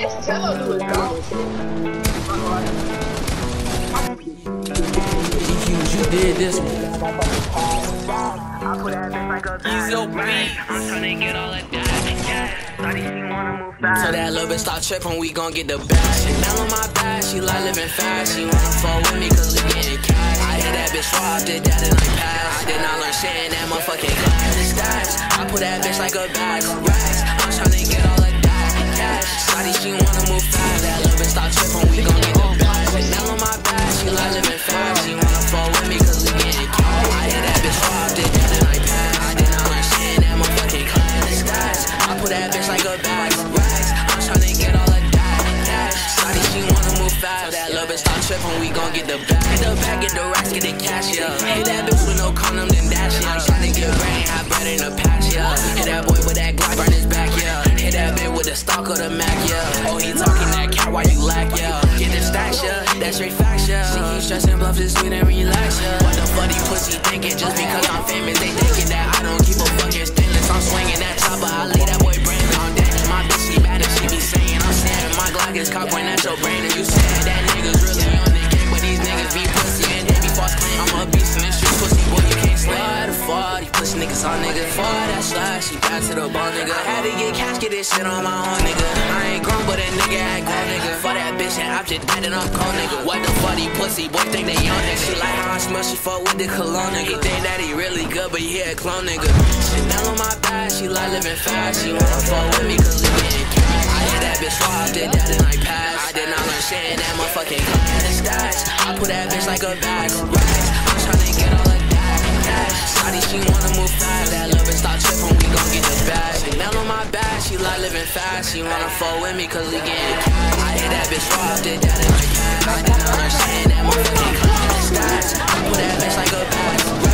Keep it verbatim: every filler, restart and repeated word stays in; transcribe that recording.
bitch, tell her to do it, dog. You did this one. Easy beat. I'm tryna get all of that. So that little bitch stop trippin', we gon' get the bag. Chanel on my back, she like living fast. She wanna fuck with me cause we getting cash. I hit that bitch raw, did that in like pass. I did not learn shit in that motherfucking class. It's stats, I put that bitch like a bag of racks. I'm tryna get all of that cash. Shawty, she wanna move fast. That little bitch stop trippin', we gon' get the bag. Chanel on my back, she like living fast. She wanna fuck with me cause we getting cash. I hit that bitch raw, did that in like pass. I did not learn shit in that motherfucking class. It's stats, I put that bitch like a bag of racks. I'm tryna get all of that cash. Shawty, she wanna move fast. So that little bitch stop trippin', we gon' get the bag. Get the bag, get the racks, get the cash, yeah. Hit that bitch with no condom, then dash, yeah. I'm tryna get brain, hot bread in the patch, yeah. Hit that boy with that Glock, burn his back, yeah. Hit that bitch with the stock of the Mac, yeah. Oh, he talking that cat while you lack, yeah. Get the stacks, yeah. That's straight facts, yeah. She keep stressing, bluff this sweet and relax, yeah. What the fuck these pussy thinking? Just because I'm famous, they thinking that I don't keep a fucking stainless. I'm swinging that chopper, I leave that boy brain on deck. My bitch, she bad and she be saying I'm saying my Glock is cock point at your brain. And you said that niggas really on the game, but these niggas be pussy and they be false claim. I'm a beast in this shit, pussy boy, you can't slay. Why the fuck these pussy niggas on nigga? For that slash, she back to the ball, nigga. Had to get cash, get this shit on my own, nigga. I ain't grown, but a nigga act grown, nigga. For that bitch, and I'm just dead and I'm cold, nigga. What the fuck these pussy boys think they on, nigga? She like how I smell, she fuck with the cologne, nigga. He think that he really good, but he a clone, nigga. Chanel on my back, she like living fast. She wanna fuck with me cause we getting cash. I hit that bitch raw, did that in like pass. I did not learn shit in that motherfucking class. Stats, I put that bitch like a bag of racks. I'm tryna get all of that cash. Shawty, she wanna move fast. That little bitch stop trippin', we gon' get the bag. Chanel on my back, she like living fast. She wanna fuck with me cause we getting cash. I hit that bitch raw, did that in like pass. I did not learn shit in that motherfucking class. Stats, I put that bitch like a bag of racks.